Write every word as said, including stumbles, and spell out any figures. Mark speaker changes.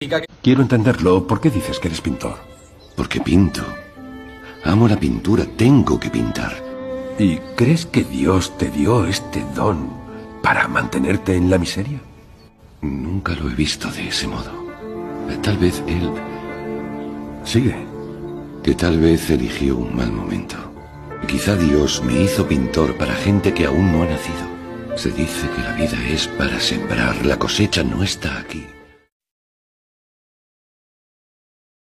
Speaker 1: Quiero entenderlo. ¿Por qué dices que eres pintor?
Speaker 2: Porque pinto. Amo la pintura, tengo que pintar.
Speaker 1: ¿Y crees que Dios te dio este don para mantenerte en la miseria?
Speaker 2: Nunca lo he visto de ese modo. Tal vez él...
Speaker 1: Sigue.
Speaker 2: Que tal vez eligió un mal momento. Quizá Dios me hizo pintor para gente que aún no ha nacido. Se dice que la vida es para sembrar, la cosecha no está aquí.